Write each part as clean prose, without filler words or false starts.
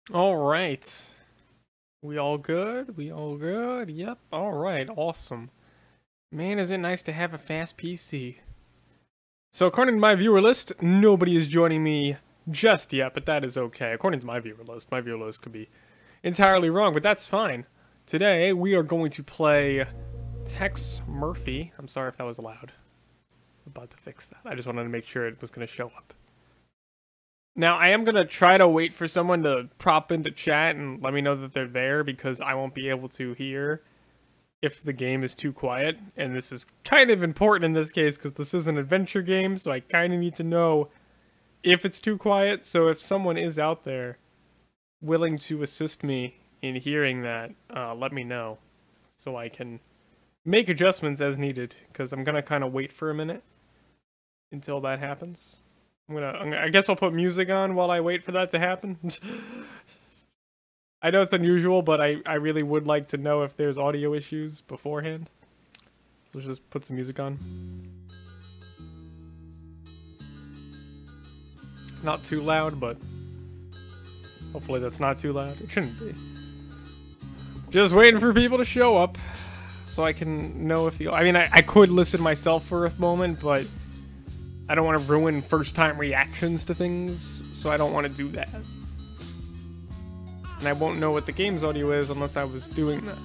All right. We all good? We all good? Yep. All right. Awesome. Man, is it nice to have a fast PC. So according to my viewer list, nobody is joining me just yet, but that is okay. According to my viewer list could be entirely wrong, but that's fine. Today, we are going to play Tex Murphy. I'm sorry if that was loud. I'm about to fix that. I just wanted to make sure it was going to show up. Now, I am going to try to wait for someone to prop into chat and let me know that they're there because I won't be able to hear if the game is too quiet. And this is kind of important in this case because this is an adventure game, so I kind of need to know if it's too quiet. So if someone is out there willing to assist me in hearing that, let me know so I can make adjustments as needed because I'm going to kind of wait for a minute until that happens. I guess I'll put music on while I wait for that to happen. I know it's unusual, but I really would like to know if there's audio issues beforehand. So let's just put some music on. Not too loud, but hopefully that's not too loud. It shouldn't be. Just waiting for people to show up so I can know if the... I mean, I could listen myself for a moment, but I don't want to ruin first-time reactions to things, so I don't want to do that. And I won't know what the game's audio is unless I was doing that.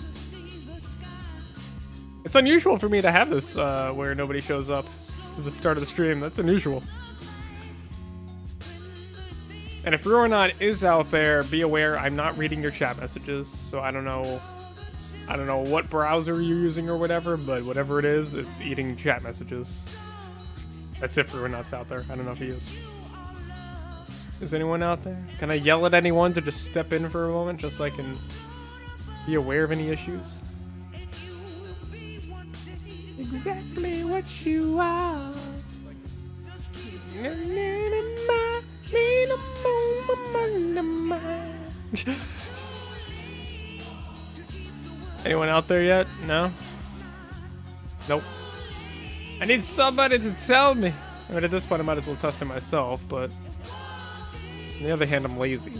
It's unusual for me to have this where nobody shows up at the start of the stream. That's unusual. And if Ruinot is out there, be aware I'm not reading your chat messages, so I don't know what browser you're using or whatever, but whatever it is, it's eating chat messages. That's if Ruinot's out there. I don't know if he is. Is anyone out there? Can I yell at anyone to just step in for a moment just so I can be aware of any issues? Exactly what you are. Anyone out there yet? No? Nope. I need somebody to tell me. I mean, at this point, I might as well test it myself, but on the other hand, I'm lazy.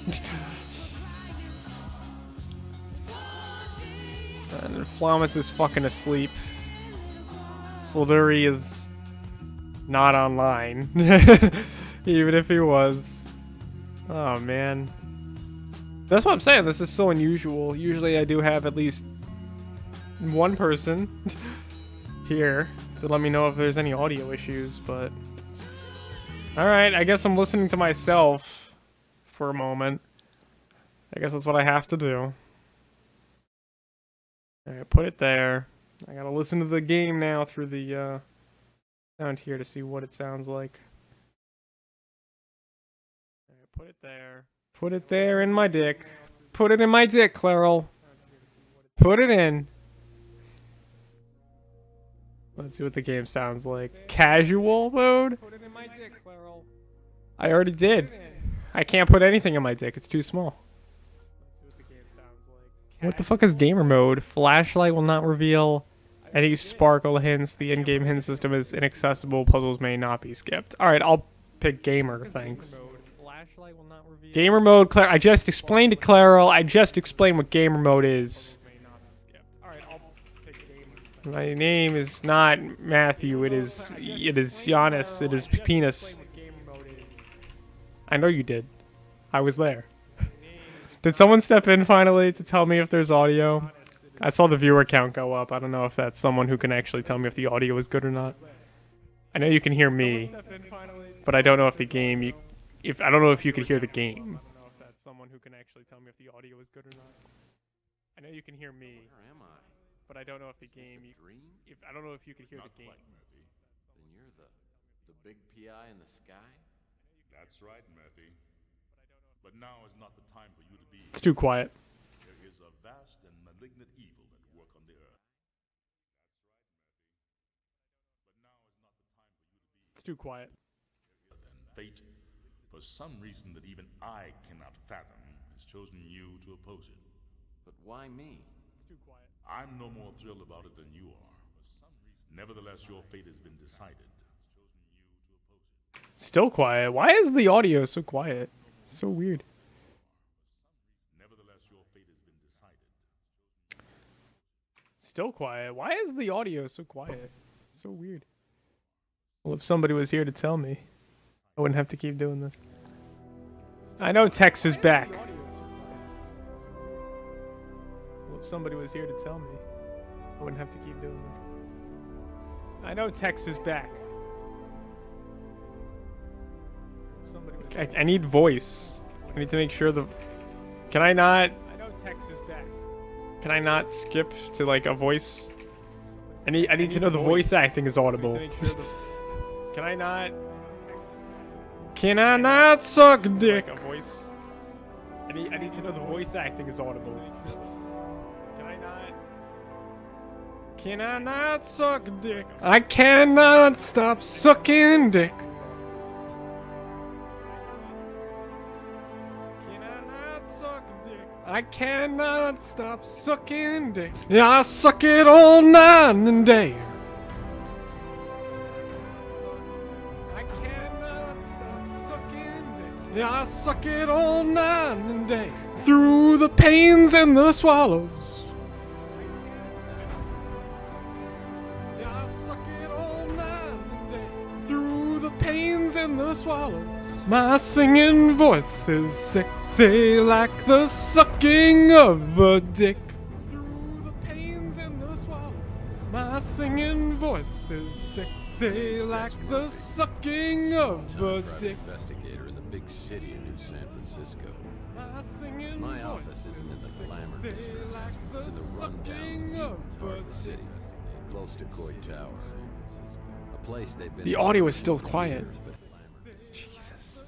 And Flamus is fucking asleep. Sladuri is not online. Even if he was. Oh, man. That's what I'm saying. This is so unusual. Usually I do have at least one person here to let me know if there's any audio issues, but alright, I guess I'm listening to myself for a moment. I guess that's what I have to do. Alright, put it there. I gotta listen to the game now through the sound here to see what it sounds like. Alright, put it there. Put it there in my dick. Put it in my dick, Clairol. Put it in. Let's see what the game sounds like. Casual mode? I already did. I can't put anything in my dick. It's too small. What the fuck is gamer mode? Flashlight will not reveal any sparkle hints. The in-game hint system is inaccessible. Puzzles may not be skipped. Alright, I'll pick gamer, thanks. Gamer mode, I just explained to Clairol. I just explained what gamer mode is. My name is not Matthew, it is Giannis, it is Penis. I know you did. I was there. Did someone step in finally to tell me if there's audio? I saw the viewer count go up. I don't know if that's someone who can actually tell me if the audio is good or not. I know you can hear me, but I don't know if the game, I don't know if you could hear the game. I don't know if that's someone who can actually tell me if the audio is good or not. I know you can hear me. Where am I? But I don't know if the game. I don't know if you could hear the game. Murphy. Then you're the big PI in the sky? That's right, Murphy. But now is not the time for you to be. It's too quiet. There is a vast and malignant evil at work on the earth. But now is not the time for you to be. It's too quiet. Then fate, for some reason that even I cannot fathom, has chosen you to oppose it. But why me? It's too quiet. I'm no more thrilled about it than you are. Nevertheless, your fate has been decided. Still quiet. Why is the audio so quiet? It's so weird. Still quiet. Why is the audio so quiet? It's so weird. Well, if somebody was here to tell me, I wouldn't have to keep doing this. I know Tex is back. Well, if somebody was here to tell me, I wouldn't have to keep doing this. I know Tex is back. I need voice. I need to make sure the... Can I not... I know Tex is back. Can I not skip to like a voice? I need to know the voice acting is audible. Can I not? Can I not suck dick? Like a voice. I need to know the voice acting is audible. Can I not? Can I not suck dick? I cannot stop sucking dick. I cannot stop sucking dick. Yeah, I suck it all night and day. I cannot stop sucking dick. Yeah, I suck it all night and day. Through the pains and the swallows. Yeah, I suck it all night and day. Through the pains and the swallows. My singing voice is sexy like the sucking of a dick. Through the pains and the swallow. My singing voice is sexy like the sucking of a dick. Investigator in the big city of New San Francisco. My office isn't in the glamour district. It's in the rundown part of the city, close to Coit Tower. A place they've been. The audio is still quiet. Jesus.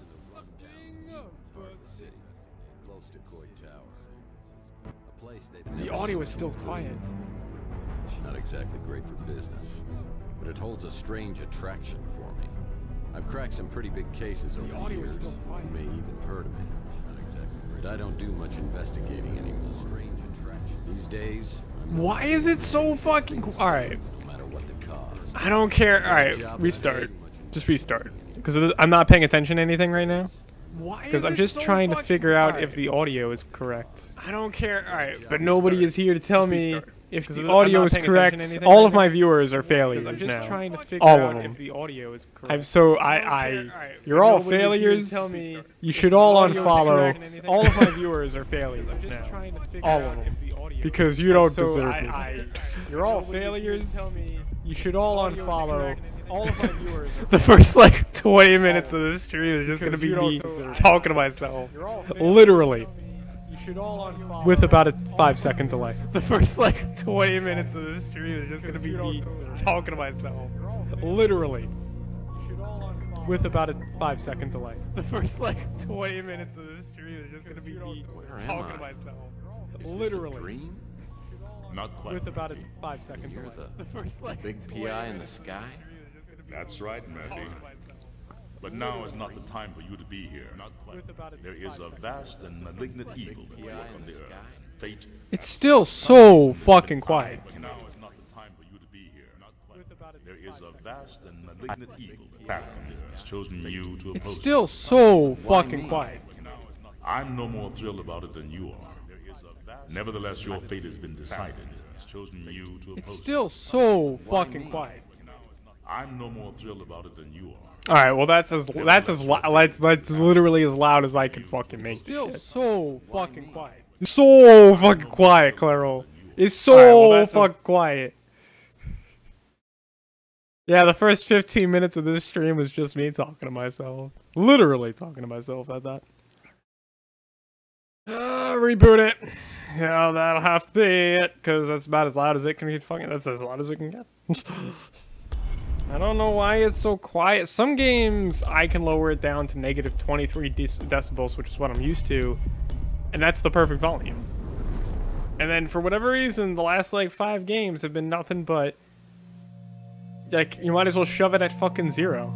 The audio is still quiet. Not exactly great for business, but it holds a strange attraction for me. I've cracked some pretty big cases over the audio is years. still quiet. You may even have heard of me. Not exactly great. I don't do much investigating anymore. It's a strange attraction. These days, Why is it so fucking alright? no matter what the cost. I don't care. Alright, restart. Just restart. Because I'm not paying attention to anything right now. Why? Because I'm just trying to figure out if the audio is correct. I don't care. Alright, but nobody is here to tell me if the audio is correct. All of my viewers are failures now. I'm just trying to figure out if the audio is correct. You're all failures. You should all unfollow. All of my viewers are failures now. All of them. Because you don't deserve me. You're all failures. You should all unfollow. All of my viewers. The first like 20 minutes of this stream is just gonna be me talking to myself, literally. You should all unfollow. With about a 5-second delay. The first like 20 minutes of this stream is just gonna be me talking to myself, literally. With about a 5-second delay. The first like 20 minutes of this stream is just gonna be me talking to myself, literally. Dream? Not quite. With about a Murphy. 5-second You're delay. the first like big PI in the sky? That's right, Murphy. But now is not the time for you to be here. Not quite. There is a vast and malignant evil that lurks on the earth. Fate. It's still so fucking quiet. Now is not the time for you to be here. Not quite. There is a vast and malignant evil that has chosen you to oppose. It's still so fucking quiet. I'm no more thrilled about it than you are. Nevertheless, your fate has been decided. It's chosen you to It's oppose. still so fucking quiet. I'm no more thrilled about it than you are. All right, well that's literally as loud as I can fucking make. Still so fucking quiet. So fucking quiet, Claro. It's so fucking quiet. Yeah, the first 15 minutes of this stream was just me talking to myself. Literally talking to myself at that. Reboot it. Yeah, that'll have to be it, because that's about as loud as it can get. That's as loud as it can get. I don't know why it's so quiet. Some games I can lower it down to negative 23 decibels, which is what I'm used to, and that's the perfect volume. And then for whatever reason, the last like 5 games have been nothing but like you might as well shove it at fucking 0.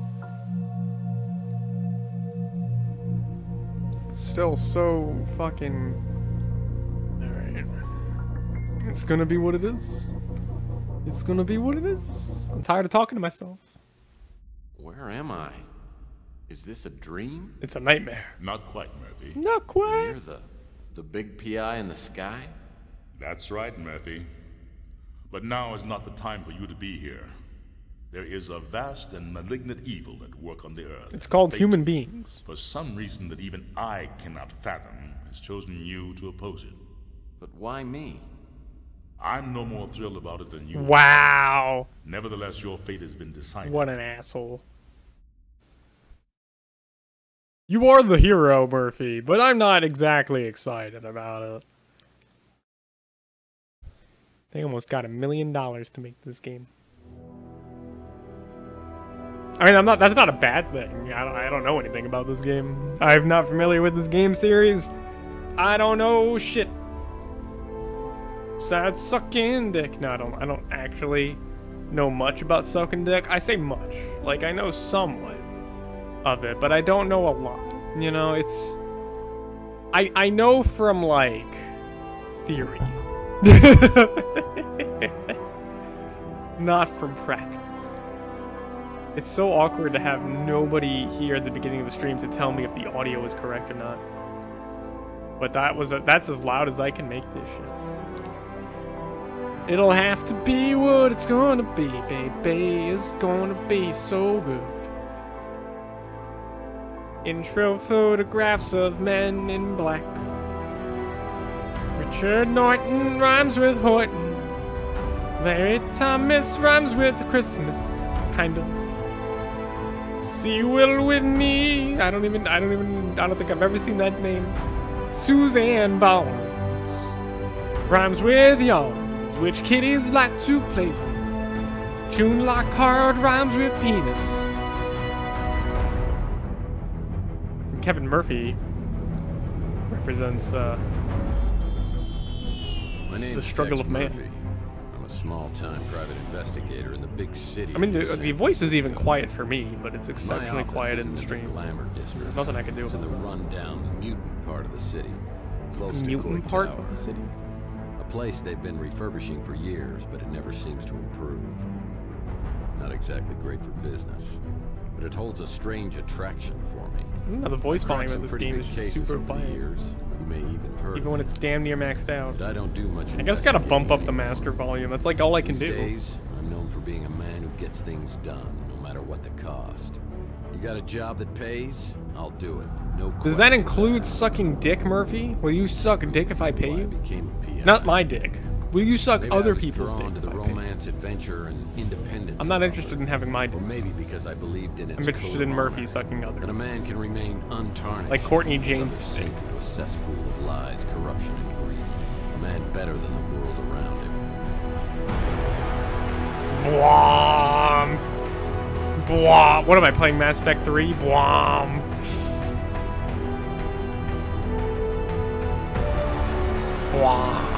It's still so fucking. Alright. It's gonna be what it is. It's gonna be what it is. I'm tired of talking to myself. Where am I? Is this a dream? It's a nightmare. Not quite, Murphy. Not quite. You're the big PI in the sky? That's right, Murphy. But now is not the time for you to be here. There is a vast and malignant evil at work on the earth. It's called Fate, human beings. for some reason that even I cannot fathom, has chosen you to oppose it. But why me? I'm no more thrilled about it than you. Wow. Nevertheless, your fate has been decided. What an asshole. You are the hero, Murphy, but I'm not exactly excited about it. They almost got $1 million to make this game. I mean, that's not a bad thing. I don't know anything about this game. I'm not familiar with this game series. I don't know shit. Besides sucking dick. No, I don't actually know much about sucking dick. I say much. Like, I know somewhat of it, but I don't know a lot. You know, it's... I know from, like, theory. Not from practice. It's so awkward to have nobody here at the beginning of the stream to tell me if the audio is correct or not. But that's as loud as I can make this shit. It'll have to be what it's gonna be, baby. It's gonna be so good. Intro photographs of men in black. Richard Norton rhymes with Horton. Larry Thomas rhymes with Christmas, kind of. See Will Whitney. I don't think I've ever seen that name. Suzanne Barnes rhymes with yarns, which kiddies like to play with. June Lockhart rhymes with penis. Kevin Murphy represents My name's the struggle Tex of man. Murphy. I'm a small-time private investigator in the big city. I mean, of the San voice is even Francisco. quiet for me, but it's My exceptionally office quiet is in the the stream. Glamour district. There's nothing I can do It's in about the rundown, mutant part of the city, close the to mutant Coit part Tower. of the city. A place they've been refurbishing for years, but it never seems to improve. Not exactly great for business, but it holds a strange attraction for me. No, the voice Cracked volume some of this pretty game big is just cases super over the quiet. years. You may even heard Even when it's damn near maxed out. But I don't do much. I guess I gotta bump up the investigating master volume. That's like all I can These do. days, I'm known for being a man who gets things done, no matter what the cost. You got a job that pays? I'll do it. No. Does that questions include asked. sucking dick, Murphy? Will you suck dick if I pay Why I you? became a PI. Not my dick. Will you suck Maybe I other was people's dick drawn to if the I pay you? romance, adventure, and independence. I'm not of interested it. in having my Or dick. maybe because I believed in its I'm interested in Murphy sucking other that a man dicks. can remain untarnished. Like Courtney without James' sink into a cesspool of lies, corruption, and greed. A man better than the world around him. Bwom! Bwom! What am I playing, Mass Effect 3? Bwom! Bwom!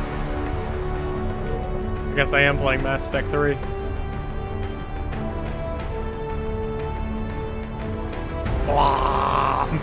I guess I am playing Mass Effect 3. Bwom!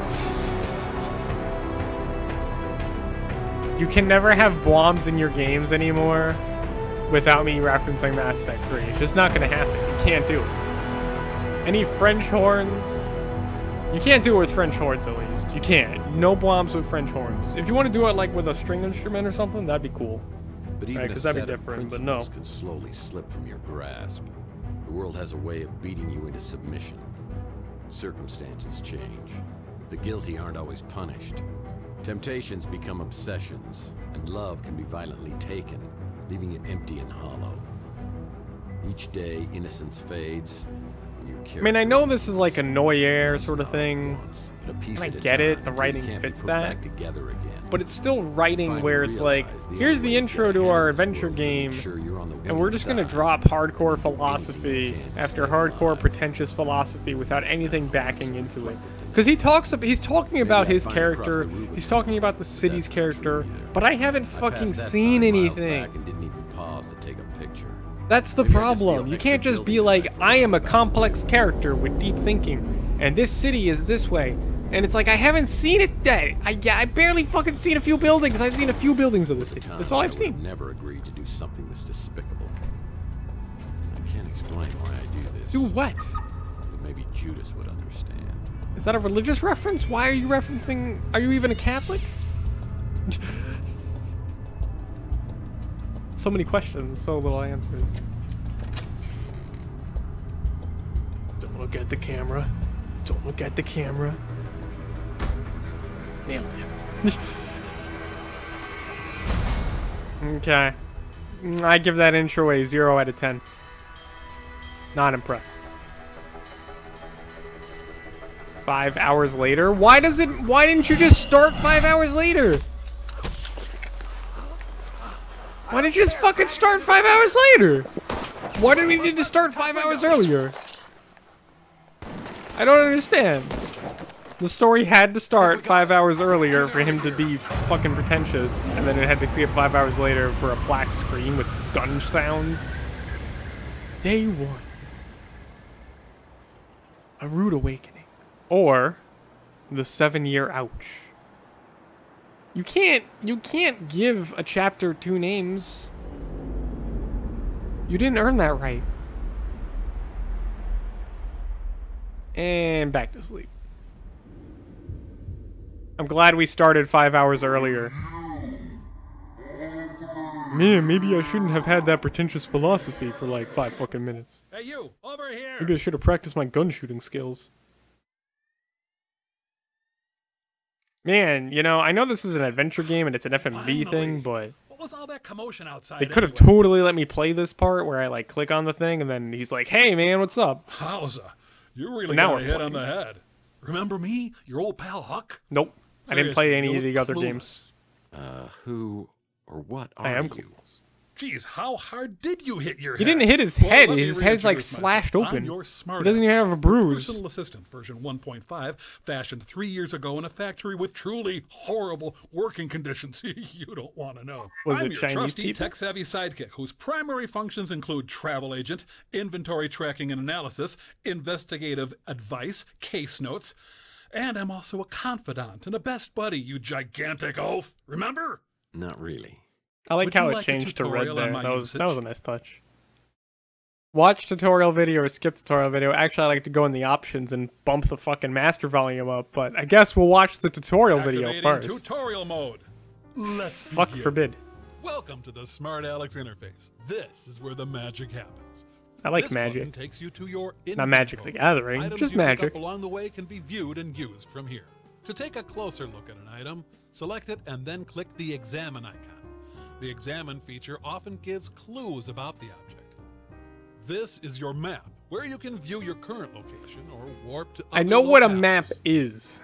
You can never have Bwoms in your games anymore without me referencing Mass Effect 3. It's just not gonna happen. You can't do it. Any French horns? You can't do it with French horns, at least. You can't. No Bwoms with French horns. If you want to do it like with a string instrument or something, that'd be cool. But even Right, a 'cause that'd be set of different, but no. principles can slowly slip from your grasp. The world has a way of beating you into submission. Circumstances change. The guilty aren't always punished. Temptations become obsessions, and love can be violently taken, leaving you empty and hollow. Each day, innocence fades. And your I mean, I character know this is like a Noyer sort of not thing, once, but a piece and I at a get it, time the until you writing can't be fits put that. back together again. but it's still writing Finally where it's like, realize the here's only the way intro get to ahead our in this adventure world is to make game, sure you're on the and we're winning just gonna side. drop hardcore Anything philosophy you can to after stay hardcore alive. pretentious philosophy without anything backing into it. Because he's talking about I his finally crossed character, the Rubicon. he's talking about the city's That's not true character, either. but I haven't I fucking passed that seen sign miles anything. back and didn't even pause to take a picture. That's the Maybe I just problem. feel You extra can't just be guilty like, that I I am a forgot about complex something. character with deep thinking, and this city is this way. And it's like, I haven't seen it yet. I barely fucking seen a few buildings. I've seen a few buildings of the city. That's all I've I seen. would never agreed to do something this despicable. I can't explain why I do this. Do what? But maybe Judas would understand. Is that a religious reference? Why are you referencing... Are you even a Catholic? So many questions, so little answers. Don't look at the camera. Don't look at the camera. Nailed it. Okay. I give that intro a 0 out of 10. Not impressed. 5 hours later? Why didn't you just start 5 hours later? Why didn't you just fucking start 5 hours later? Why did we need to start 5 hours earlier? I don't understand. The story had to start 5 hours earlier for him to be fucking pretentious, and then it had to skip 5 hours later for a black screen with gun sounds. Day 1. A rude awakening. Or the 7-year ouch. You can't give a chapter 2 names. You didn't earn that right. And back to sleep. I'm glad we started 5 hours earlier. Man, maybe I shouldn't have had that pretentious philosophy for like 5 fucking minutes. Hey you, over here! Maybe I should have practiced my gun shooting skills. Man, you know, I know this is an adventure game and it's an FMV thing, but what was all that commotion outside? they could have anyway? totally let me play this part where I like click on the thing and then he's like, "Hey man, what's up?" Howza, you really Now got we're a hit on playing. the head. Remember me, your old pal Huck? Nope. I didn't play any of the other Clueless. games. Who or what are I am you? clueless. Jeez, how hard did you hit your head? He didn't hit his Well, head. let me His head's like reintroduce slashed myself. open. I'm your smart He doesn't even ass. have a bruise. Personal assistant version 1.5, fashioned 3 years ago in a factory with truly horrible working conditions. You don't want to know. Was I'm it your Chinese trusty, people? tech-savvy sidekick whose primary functions include travel agent, inventory tracking and analysis, investigative advice, case notes, and I'm also a confidant and a best buddy, you gigantic oaf. Remember? Not really. I like Would how you it like a changed to red tutorial there. on my That was usage? a nice touch. Watch tutorial video or skip tutorial video. Actually, I like to go in the options and bump the fucking master volume up, but I guess we'll watch the tutorial video Activating first. tutorial mode. Let's Fuck begin. forbid. Welcome to the Smart Alex interface. This is where the magic happens. I like This button magic. takes you to your Not Magic the inventory. Gathering, Items just you pick up magic. along the way can be viewed and used from here. To take a closer look at an item, select it and then click the Examine icon. The Examine feature often gives clues about the object. This is your map, where you can view your current location or warp to I other know what a locales. map is.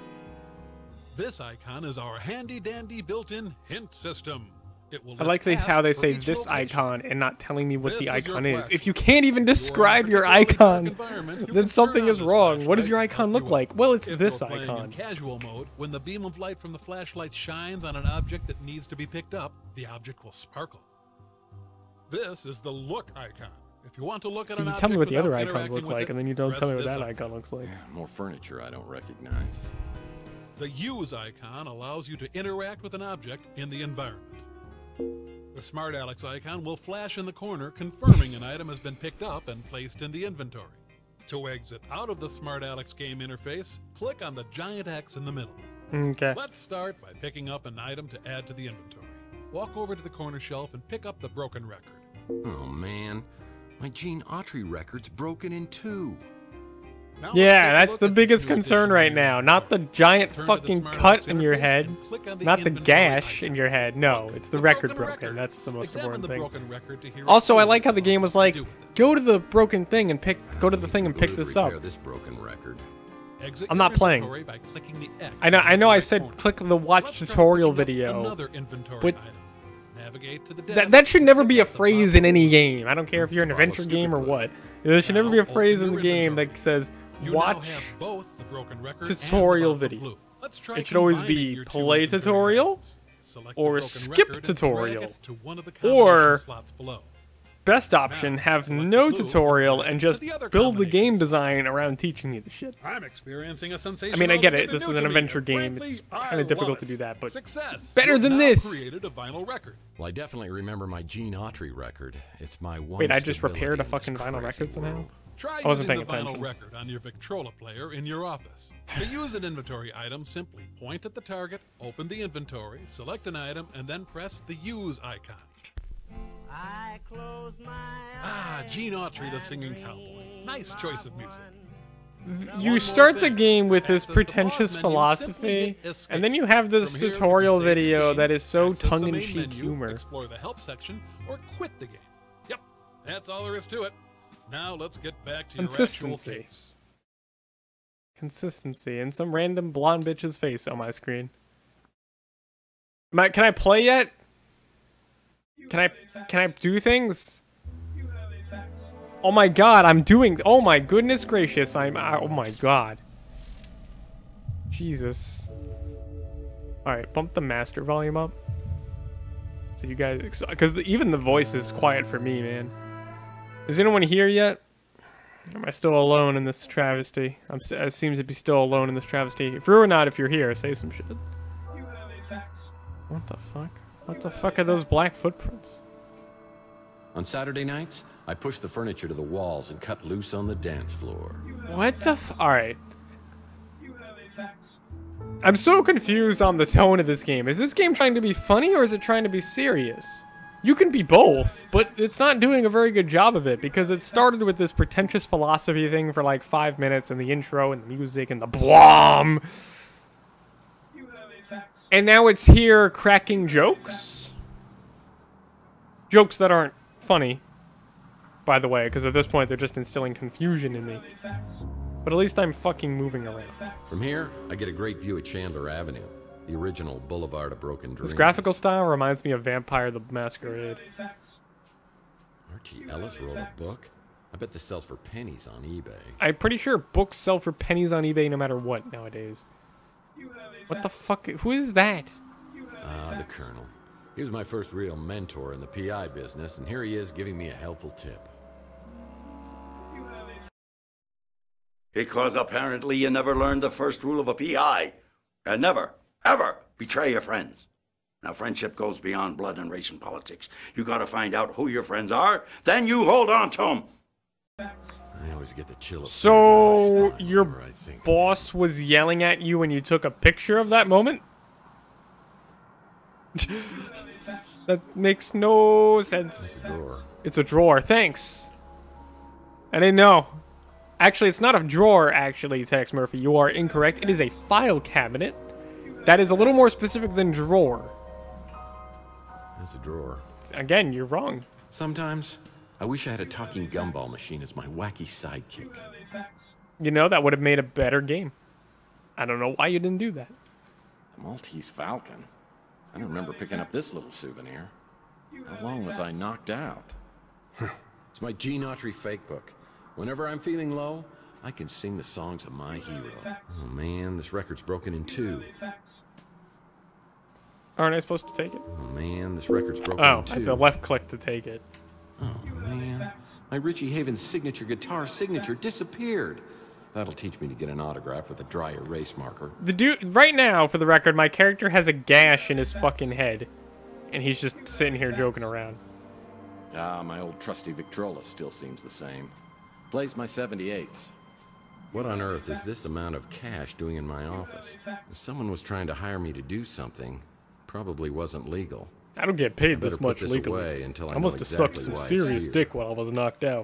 This icon is our handy-dandy built-in hint system. It will I like list how they tasks for say each this location. icon and not telling me what This the is your icon is. flashlight. If you can't even describe your Particularly dark icon, environment, you then can something turn on is this wrong. What does your flashlight to icon help look you like? out. Well, it's If this you're playing in icon. casual mode, when the beam of light from the flashlight shines on an object that needs to be picked up, the object will sparkle. This is the look icon. If you want to look at So an you tell me what the object other without icons interacting look with like, it, and then you don't tell me what press that this icon looks like. More furniture I don't recognize. The Use icon allows you to interact with an object in the environment. The Smart Alex icon will flash in the corner, confirming an item has been picked up and placed in the inventory. To exit out of the Smart Alex game interface, click on the giant X in the middle. Okay. Let's start by picking up an item to add to the inventory. Walk over to the corner shelf and pick up the broken record. Oh man, my Gene Autry record's broken in two. Now let's Yeah, take a that's look the at this biggest new concern addition to right your now. inventory. Not the giant Turn to the fucking Smart cut Alex in your interface head. and click on the Not the inventory gash icon. in your head. No, it's the record broken. That's the most Examine important the thing. broken record to hear Also, I what like how the game was like, do with it. go to the broken thing and go to the thing and Go pick to this repair up. this broken record. Exit I'm your not playing. inventory by clicking the X I know in the I right said corner. click the watch Let's try tutorial picking up video. Another inventory but- item. Navigate to the desk, That should never pick be a up the phrase box. in any game. I don't care if you're an It's probably adventure stupid game or clue. what. There should never be a Now phrase in open the your game inventory. that says You now watch. have both the broken record tutorial and the video. clue. Let's try It should always combining be your two play inventory tutorial items. Select the or broken skip record and drag tutorial. it to one of the Or combination slots below. Best option, Now, have select no the clue tutorial and and drag it just to the other build the game combinations. design around teaching you the shit. I'm experiencing a sensation. I mean, I get it. relatively This new is an to me, adventure and game. frankly, It's I kinda difficult love to it. do that, but Success. better You've than now this. Created a vinyl record. Well, I definitely remember my Gene Autry record. It's my one. Wait, I just stability repaired a in this fucking vinyl crazy record somehow? world. Try I wasn't using paying the vinyl attention. record on your Victrola player in your office. To use an inventory item, simply point at the target, open the inventory, select an item, and then press the Use icon. Ah, Gene Autry, the singing cowboy. Nice choice of music. You start the game with this pretentious philosophy, and then you have this tutorial video that is so tongue-in-cheek humor. Explore the help section, or quit the game. Yep, that's all there is to it. Now let's get back to your actual case. Consistency, and some random blonde bitch's face on my screen. Can I play yet? Can I do things? Oh my god, I'm doing. Oh my goodness gracious, oh my god. Jesus. Alright, bump the master volume up. So you guys, because even the voice is quiet for me, man. Is anyone here yet? Am I still alone in this travesty? I seem to be still alone in this travesty. If you're not, if you're here, say some shit. What the fuck? What the fuck are those black footprints? On Saturday nights, I push the furniture to the walls and cut loose on the dance floor. What the Alright. I'm so confused on the tone of this game. Is this game trying to be funny or is it trying to be serious? You can be both, but it's not doing a very good job of it because it started with this pretentious philosophy thing for like 5 minutes and the intro and the music and the blom. And now it's here cracking jokes. Jokes that aren't funny, by the way, because at this point they're just instilling confusion in me. But at least I'm fucking moving around. From here, I get a great view of Chandler Avenue, the original Boulevard of Broken Dreams. This graphical style reminds me of Vampire the Masquerade. Archie Ellis wrote a book? I bet this sells for pennies on eBay. I'm pretty sure books sell for pennies on eBay no matter what nowadays. What the fuck? Who is that? Ah, the Colonel. He was my first real mentor in the PI business, and here he is giving me a helpful tip. Because apparently you never learned the first rule of a PI. And never, ever betray your friends. Now, friendship goes beyond blood and race and politics. You gotta find out who your friends are, then you hold on to them. I always get the chill. So, your boss was yelling at you when you took a picture of that moment? That makes no sense. It's a drawer. It's a drawer. Thanks. I didn't know. Actually, it's not a drawer, actually, Tex Murphy. You are incorrect. It is a file cabinet. That is a little more specific than drawer. It's a drawer. Again, you're wrong. Sometimes, I wish I had a talking gumball machine as my wacky sidekick. You know, that would have made a better game. I don't know why you didn't do that. The Maltese Falcon? I don't remember picking up this little souvenir. How long was I knocked out? It's my Gene Autry fake book. Whenever I'm feeling low, I can sing the songs of my hero. Oh man, this record's broken in two. Aren't I supposed to take it? Oh man, this record's broken in two. Oh, it's a left click to take it. Oh man, my Richie Havens signature guitar signature disappeared. That'll teach me to get an autograph with a dry erase marker. The dude, right now, for the record, my character has a gash in his fucking head. And he's just sitting here joking around. Ah, my old trusty Victrola still seems the same. Plays my 78s. What on earth is this amount of cash doing in my office? If someone was trying to hire me to do something, probably wasn't legal. I don't get paid this much legally. Until I must have sucked some serious dick while I was knocked out.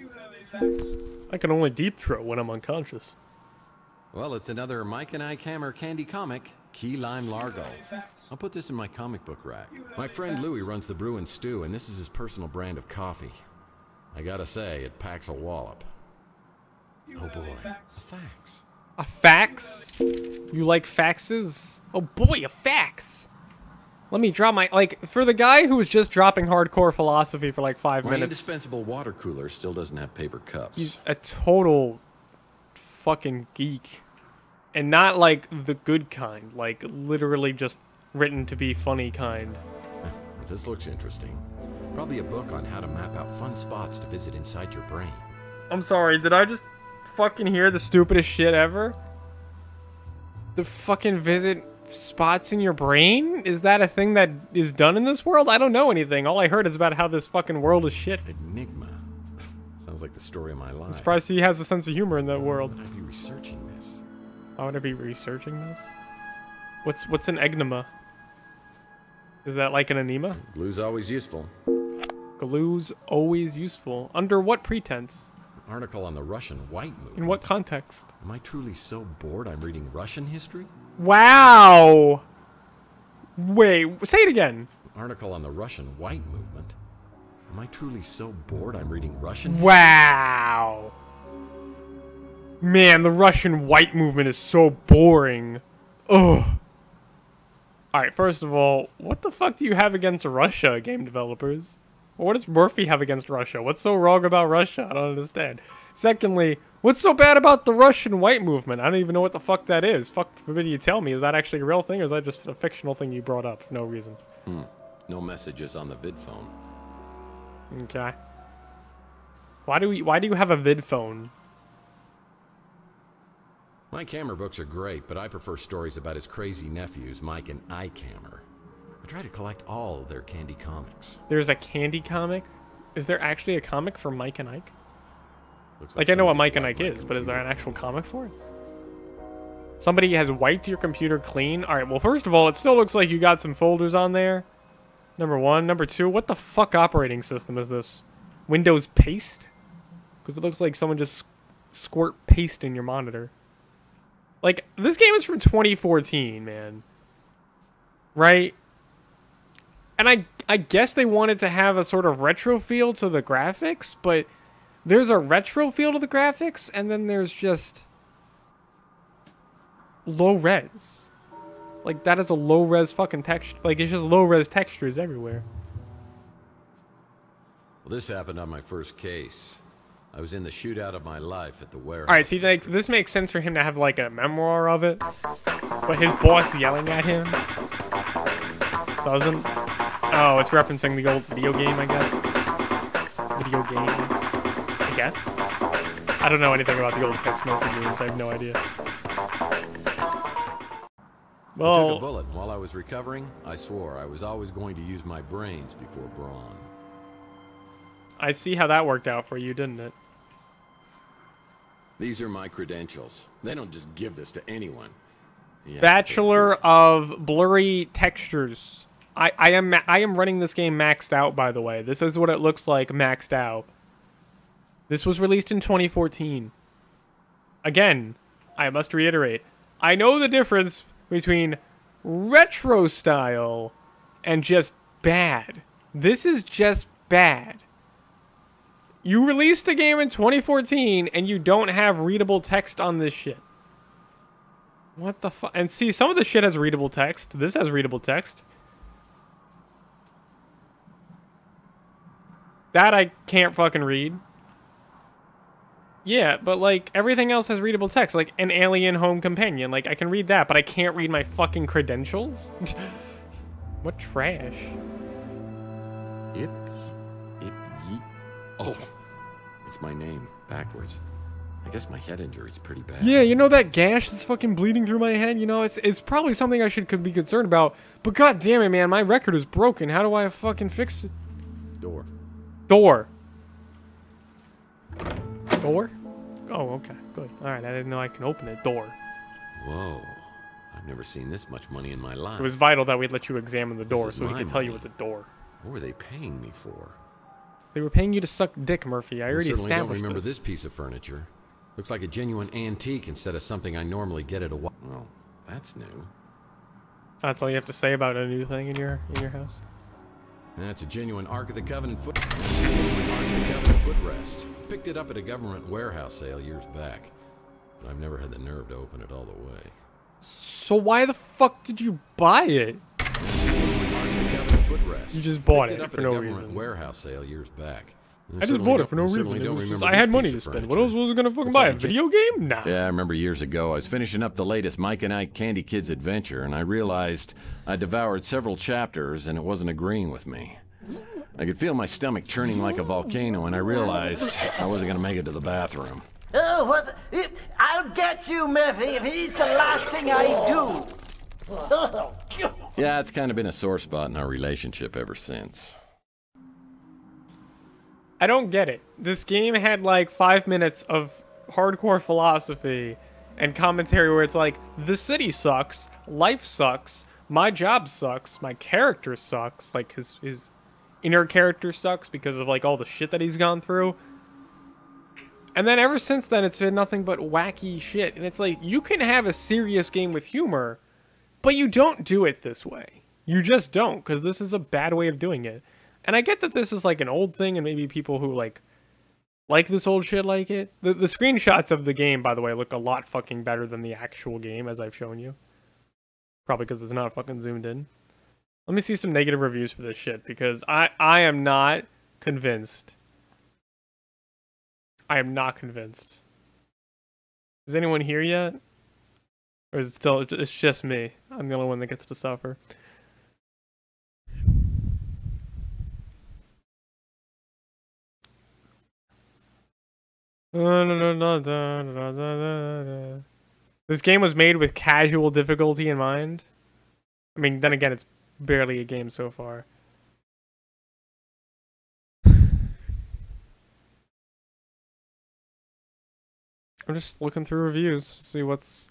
I can only deep throat when I'm unconscious. Well, it's another Mike and Ike Hammer candy comic, Key Lime Largo. I'll put this in my comic book rack. My friend Louie runs the Brew and Stew, and this is his personal brand of coffee. I gotta say, it packs a wallop. Oh boy, a fax. A fax? You like faxes? Oh boy, a fax! Let me drop my, like, for the guy who was just dropping hardcore philosophy for like 5 My minutes. indispensable water cooler still doesn't have paper cups. He's a total fucking geek. And not like the good kind, like literally just written to be funny kind. This looks interesting. Probably a book on how to map out fun spots to visit inside your brain. I'm sorry, did I just fucking hear the stupidest shit ever? The fucking visit spots in your brain? Is that a thing that is done in this world? I don't know anything. All I heard is about how this fucking world is shit. Enigma. Sounds like the story of my life. I'm surprised he has a sense of humor in that world. Why would I be researching this? Why would I be researching this? What's an enigma? Is that like an enema? Glue's always useful. Glue's always useful. Under what pretense? Article on the Russian white movement. In what context? Am I truly so bored I'm reading Russian history? Wow! Wait, say it again. Article on the Russian white movement. Am I truly so bored I'm reading Russian history? Wow! Man, the Russian white movement is so boring. Ugh. Alright, first of all, what the fuck do you have against Russia, game developers? What does Murphy have against Russia? What's so wrong about Russia? I don't understand. Secondly, what's so bad about the Russian white movement? I don't even know what the fuck that is. Fuck forbid you tell me. Is that actually a real thing, or is that just a fictional thing you brought up for no reason? No messages on the vid phone. Okay. Why do you have a vid phone? My camera books are great, but I prefer stories about his crazy nephews, Mike and Ike Hammer. I try to collect all of their Candy comics. There's a Candy comic? Is there actually a comic for Mike and Ike? Looks Like, I know what Mike and somebody Ike wiped is, my but is there an computer. actual comic for it? Somebody has wiped your computer clean? Alright, well, first of all, it still looks like you got some folders on there. Number one. Number two, what the fuck operating system is this? Windows Paste? Because it looks like someone just squirt paste in your monitor. Like, this game is from 2014, man. Right? And I guess they wanted to have a sort of retro feel to the graphics, but there's a retro feel to the graphics, and then there's just low res. Like, that is a low res fucking texture. Like, it's just low res textures everywhere. Well, this happened on my first case. I was in the shootout of my life at the warehouse. Alright, see, like, this makes sense for him to have, like, a memoir of it. But his boss yelling at him doesn't. Oh, it's referencing the old video game, I guess. Video games, I guess. I don't know anything about the old Tex Murphy games. I have no idea. I took a Well, bullet, and while I was recovering, I swore I was always going to use my brains before brawn. I see how that worked out for you, didn't it? These are my credentials. They don't just give this to anyone. You have to pay Bachelor for it. of Blurry Textures. I am running this game maxed out, by the way. This is what it looks like maxed out. This was released in 2014. Again, I must reiterate, I know the difference between retro style and just bad. This is just bad. You released a game in 2014 and you don't have readable text on this shit. What the fuck? And see, some of the shit has readable text. This has readable text. That I can't fucking read. Yeah, but like everything else has readable text, like an alien home companion. Like I can read that, but I can't read my fucking credentials. What trash? Ip, yeet. Oh, it's my name backwards. I guess my head injury's pretty bad. Yeah, you know that gash that's fucking bleeding through my head? You know, it's probably something I could be concerned about. But god damn it, man, my record is broken. How do I fucking fix it? Door. Door. Door? Oh, okay, good. Alright, I didn't know I can open it. Door. Whoa. I've never seen this much money in my life. It was vital that we'd let you examine the door is so we my could tell you money. it's a door. What were they paying me for? They were paying you to suck dick, Murphy. I already certainly don't established remember this. this piece of furniture. Looks like a genuine antique instead of something I normally get at a well, that's new. That's all you have to say about a new thing in your house? That's a genuine Ark of the Covenant foot. Ark of the Covenant footrest. Picked it up at a government warehouse sale years back, but I've never had the nerve to open it all the way. So why the fuck did you buy it? Ark of the Covenant footrest. You just bought Picked it up for at a no government reason. warehouse sale years back. I just bought it for no reason. It was just, I had money to spend. What else was I gonna fucking buy? A video game? Nah. Yeah, I remember years ago, I was finishing up the latest Mike and Ike Candy Kids adventure, and I realized I devoured several chapters and it wasn't agreeing with me. I could feel my stomach churning like a volcano, and I realized I wasn't gonna make it to the bathroom. Oh, what? I'll get you, Murphy, if it's the last thing I do. Yeah, it's kind of been a sore spot in our relationship ever since. I don't get it. This game had like 5 minutes of hardcore philosophy and commentary where it's like, the city sucks, life sucks, my job sucks, my character sucks, like his inner character sucks because of like all the shit that he's gone through. And then ever since then, it's been nothing but wacky shit. And it's like, you can have a serious game with humor, but you don't do it this way. You just don't, because this is a bad way of doing it. And I get that this is like an old thing, and maybe people who like this old shit like it. The screenshots of the game, by the way, look a lot fucking better than the actual game, as I've shown you. Probably because it's not fucking zoomed in. Let me see some negative reviews for this shit, because I am not convinced. I am not convinced. Is anyone here yet? Or is it still, it's just me? I'm the only one that gets to suffer. This game was made with casual difficulty in mind. I mean, then again, it's barely a game so far. I'm just looking through reviews to see what's...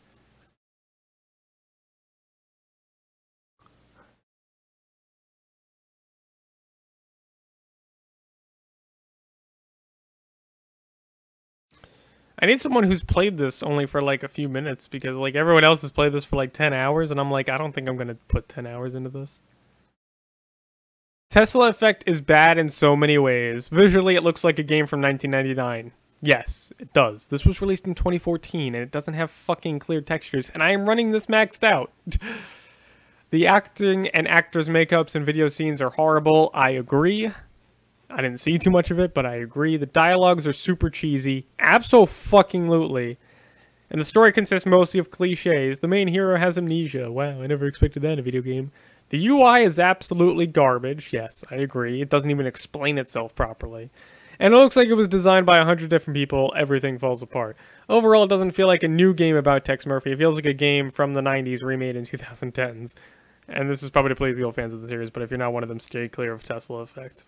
I need someone who's played this only for like a few minutes, because like everyone else has played this for like 10 hours and I'm like, I don't think I'm gonna put 10 hours into this. Tesla Effect is bad in so many ways. Visually, it looks like a game from 1999. Yes, it does. This was released in 2014 and it doesn't have fucking clear textures, and I am running this maxed out. The acting and actors' makeups and video scenes are horrible. I agree. I didn't see too much of it, but I agree. The dialogues are super cheesy. Abso-fucking-lutely. And the story consists mostly of cliches. The main hero has amnesia. Wow, I never expected that in a video game. The UI is absolutely garbage. Yes, I agree. It doesn't even explain itself properly. And it looks like it was designed by 100 different people. Everything falls apart. Overall, it doesn't feel like a new game about Tex Murphy. It feels like a game from the 90s remade in 2010s. And this was probably to please the old fans of the series, but if you're not one of them, stay clear of Tesla Effect.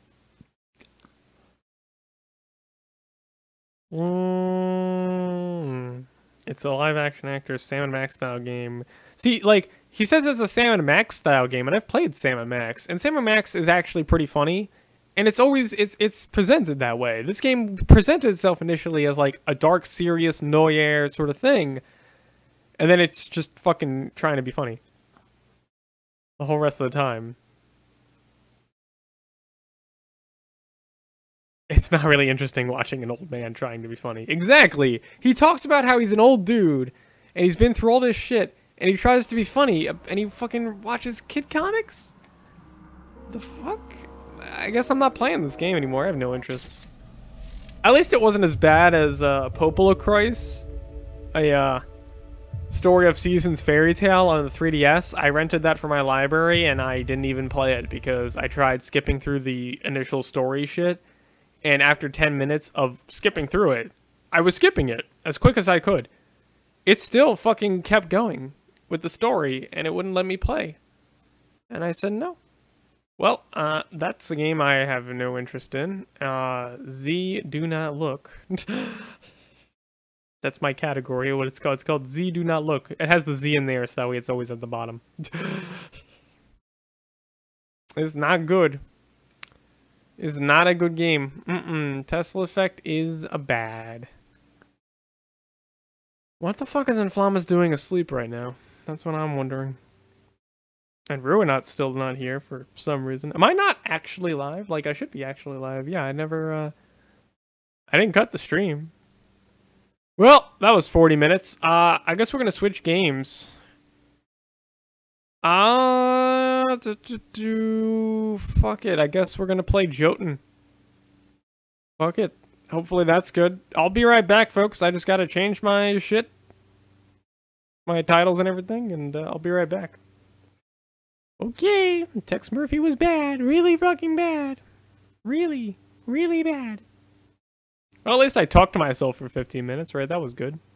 It's a live-action actor Sam & Max style game. See, like, he says it's a Sam & Max style game, and I've played Sam & Max, and Sam & Max is actually pretty funny, and it's always, it's presented that way. This game presented itself initially as, like, a dark, serious, noir sort of thing, and then it's just fucking trying to be funny the whole rest of the time. It's not really interesting watching an old man trying to be funny. Exactly! He talks about how he's an old dude, and he's been through all this shit, and he tries to be funny, and he fucking watches kid comics? The fuck? I guess I'm not playing this game anymore. I have no interest. At least it wasn't as bad as Popolocrois, a Story of Seasons fairy tale on the 3DS. I rented that for my library, and I didn't even play it because I tried skipping through the initial story shit. And after 10 minutes of skipping through it, I was skipping it as quick as I could. It still fucking kept going with the story, and it wouldn't let me play. And I said no. Well, that's a game I have no interest in. Z Do Not Look. That's my category, what it's called. It's called Z Do Not Look. It has the Z in there, so that way it's always at the bottom. It's not good. Is not a good game. Tesla Effect is a bad. What the fuck is Inflamus doing asleep right now? That's what I'm wondering. And Ruinat's still not here for some reason. Am I not actually live? Like, I should be actually live. Yeah, I never, I didn't cut the stream. Well, that was 40 minutes. I guess we're gonna switch games. Fuck it. I guess we're gonna play Jotun. Fuck it. Hopefully that's good. I'll be right back, folks. I just gotta change my shit. My titles and everything, and I'll be right back. Okay. Tex Murphy was bad. Really fucking bad. Really, really bad. Well, at least I talked to myself for 15 minutes, right? That was good.